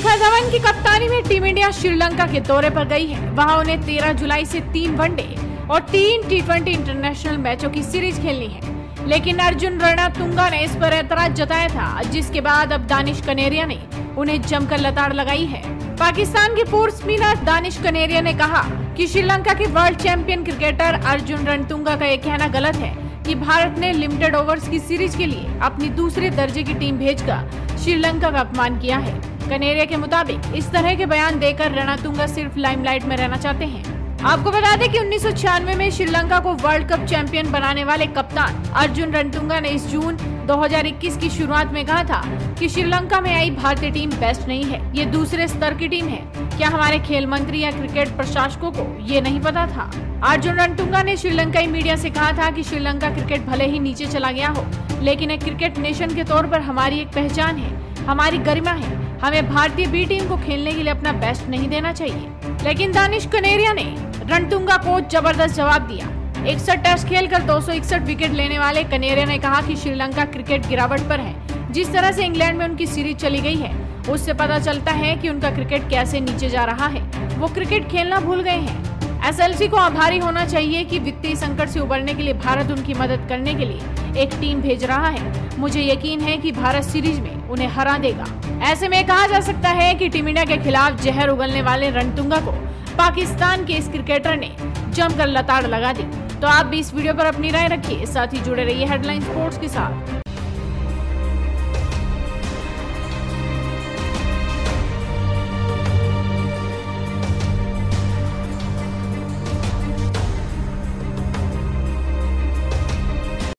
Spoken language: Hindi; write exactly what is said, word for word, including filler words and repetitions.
शिखर धवन की कप्तानी में टीम इंडिया श्रीलंका के दौरे पर गई है। वहां उन्हें तेरह जुलाई से तीन वनडे और तीन टी ट्वेंटी इंटरनेशनल मैचों की सीरीज खेलनी है, लेकिन अर्जुन रणतुंगा ने इस पर ऐतराज जताया था, जिसके बाद अब दानिश कनेरिया ने उन्हें जमकर लताड़ लगाई है। पाकिस्तान के पूर्व स्पिनर दानिश कनेरिया ने कहा कि श्रीलंका के world champion cricketer Arjuna Ranatunga का यह कहना गलत है कि भारत ने लिमिटेड ओवर्स की सीरीज के लिए अपनी दूसरे दर्जे की टीम भेजकर श्रीलंका का अपमान किया है। कनेरिया के मुताबिक इस तरह के बयान देकर रणतुंगा सिर्फ लाइमलाइट में रहना चाहते हैं। आपको बता दें कि उन्नीस सौ छियानवे में श्रीलंका को वर्ल्ड कप चैंपियन बनाने वाले कप्तान अर्जुन रणतुंगा ने इस जून दो हज़ार इक्कीस की शुरुआत में कहा था कि श्रीलंका में आई भारतीय टीम बेस्ट नहीं है, ये दूसरे स्तर की टीम है। क्या हमारे खेल मंत्री या क्रिकेट प्रशासकों को ये नहीं पता था? अर्जुन रणतुंगा ने श्रीलंकाई मीडिया से कहा था कि श्रीलंका क्रिकेट भले ही नीचे चला गया हो, लेकिन एक क्रिकेट नेशन के तौर पर हमारी एक पहचान है, हमारी गरिमा है। हमें भारतीय बी टीम को खेलने के लिए अपना बेस्ट नहीं देना चाहिए। लेकिन दानिश कनेरिया ने रणतुंगा को जबरदस्त जवाब दिया। इकसठ टेस्ट खेलकर दो सौ इकसठ विकेट लेने वाले कनेरिया ने कहा कि श्रीलंका क्रिकेट गिरावट पर है। जिस तरह से इंग्लैंड में उनकी सीरीज चली गई है, उससे पता चलता है कि उनका क्रिकेट कैसे नीचे जा रहा है। वो क्रिकेट खेलना भूल गए हैं। एस एल सी को आभारी होना चाहिए कि वित्तीय संकट से उबरने के लिए भारत उनकी मदद करने के लिए एक टीम भेज रहा है। मुझे यकीन है कि भारत सीरीज में उन्हें हरा देगा। ऐसे में कहा जा सकता है कि टीम इंडिया के खिलाफ जहर उगलने वाले रणतुंगा को पाकिस्तान के इस क्रिकेटर ने जमकर लताड़ लगा दी। तो आप भी इस वीडियो पर अपनी राय रखिए, साथ ही जुड़े रहिए हेडलाइन स्पोर्ट्स के साथ।